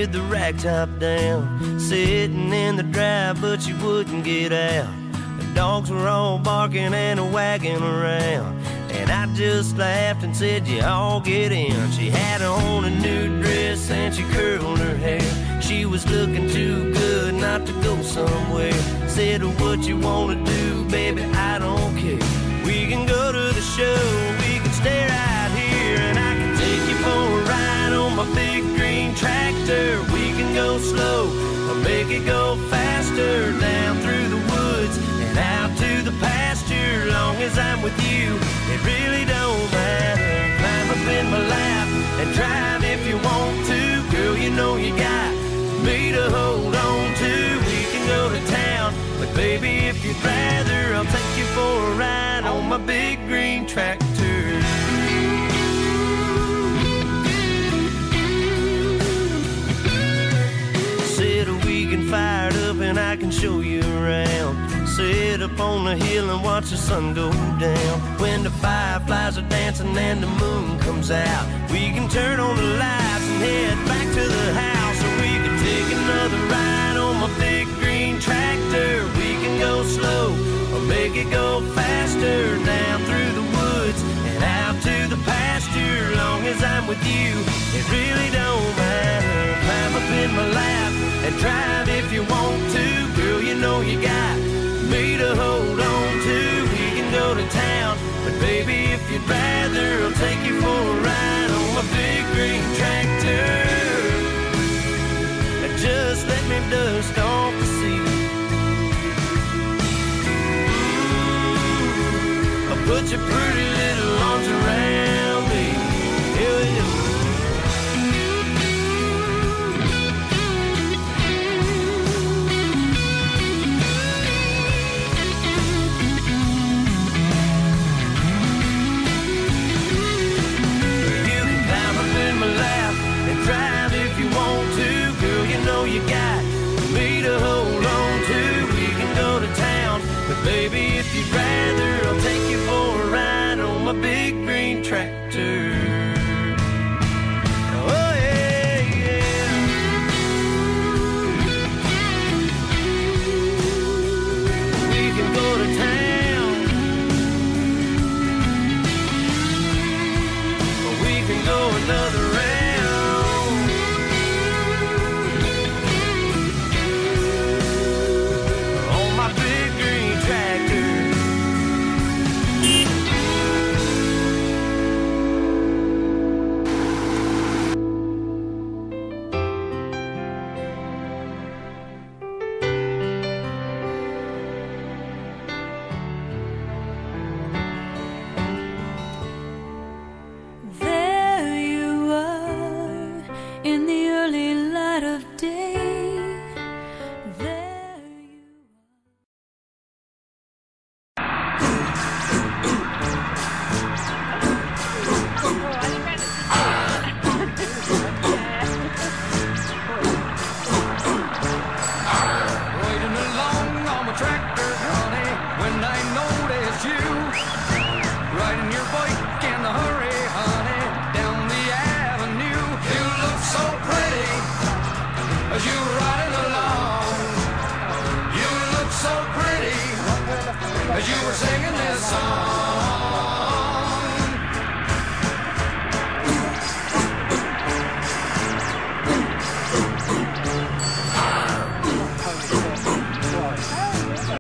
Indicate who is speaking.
Speaker 1: with the rag top down, sitting in the drive, but she wouldn't get out. The dogs were all barking and wagging around, and I just laughed and said, you all get in. She had on a new dress and she curled her hair. She was looking too good not to go somewhere. Said, what you wanna do, baby, I don't care. We can go to the show, we can stay right here, and I can take you for a ride on my big green tractor. We can go slow or make it go faster, down through the woods and out to the pasture. Long as I'm with you, it really don't matter. Climb up in my lap and drive if you want to. Girl, you know you got me to hold on to. We can go to town, but baby, if you'd rather, I'll take you for a ride on my big green tractor. Sit a weekend fired up and I can show you around. Sit up on the hill and watch the sun go down. When the fireflies are dancing and the moon comes out, we can turn on the lights and head back to the house. Or we can take another ride on my big green tractor. We can go slow or make it go faster, down through the woods and out to the pasture. Long as I'm with you, it really don't matter. Climb up in my lap and drive if you want to. Girl, you know you got me to hold on to. We can go to town, but baby, if you'd rather, I'll take you for a ride on my big green tractor. Just let me dust off the seat. I'll put your pretty little arms around me. Yeah, yeah. You got me to hold on to. We can go to town, but baby, if you'd rather, I'll take you for a ride on my big green tractor. Oh yeah, yeah. We can go to town, or we can go another round. As you ride